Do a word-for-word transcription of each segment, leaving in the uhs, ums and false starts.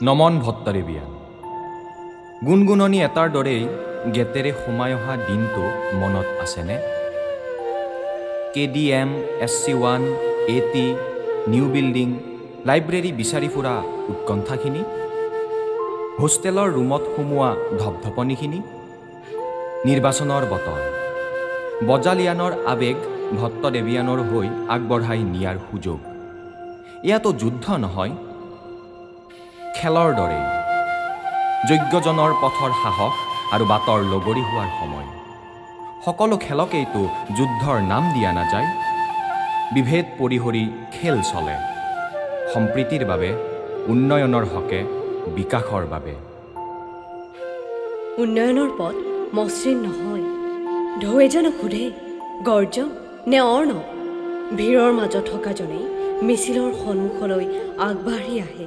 নমন ভট্টদেৱীয়ান গুণগুণনি এটাৰ দৰেই গেটেৰে সোমাই অহা দিনটো মনত আছেনে? K D M, S C one, A T, new building, library বিচাৰি ফুৰা উৎকণ্ঠাখিনি, হোষ্টেলৰ ৰুমত সোমোৱা ধপধপনিখিনি, নিৰ্বাচনৰ বতৰ, বজালিয়ানৰ আৱেগ ভট্টদেৱীয়ানৰ হৈ আগবঢ়াই নিয়াৰ সুযোগ। এয়াতো যুদ্ধ নহয়, খেলৰ দৰেই যজ্ঞজনৰ পথৰ সাহস আৰু বাটৰ লগৰী হোৱাৰ সময়। সকলো খেলকেইতো যুদ্ধৰ নাম দিয়া নাযায়। বিভেদ পৰিহৰি খেল চলে, সম্প্ৰীতিৰ বাবে, উন্নয়নৰ হকে, বিকাশৰ বাবে। উন্নয়নৰ পথ মসৃণ নহয়। ঢৌৱে জানো সোধে গৰ্জ নে অৰ্ণৱ? ভিৰৰ মাজত থকাজনেই মিছিলৰ সন্মুখলৈ আগবাঢ়ি আহে।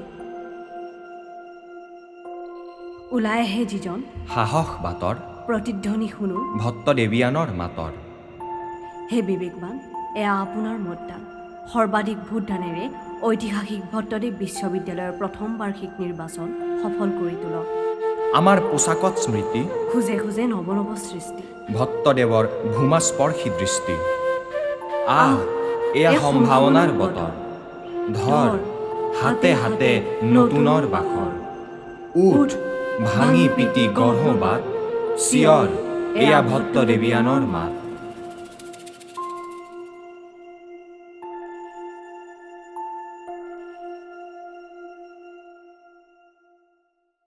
ওলাই আহে যিজন সাহস বাটৰ প্ৰতিধ্বনি শুনো ভট্টদেৱীয়ানৰ মাতৰ। হে বিবেকবান, এয়া আপোনাৰ মতদান। সৰ্বাধিক ভোটদানেৰে ঐতিহাসিক ভট্টদেৱ বিশ্ববিদ্যালয়ৰ প্ৰথম বাৰ্ষিক নিৰ্বাচন সফল কৰি তোলক। আমাৰ পোচাকত স্মৃতি, খোজে খোজে নৱ নৱ সৃষ্টি, ভট্টদেৱৰ ভূমাস্পৰ্শী দৃষ্টি। আহ, এয়া সম্ভাৱনাৰ বতৰ। ধৰ হাতে হাতে নতুনৰ বাখৰ। উঠ ভাঙি পিটি গঢ় বাট, চিঞৰ এয়া ভট্টদেৱীয়ানৰ মাত।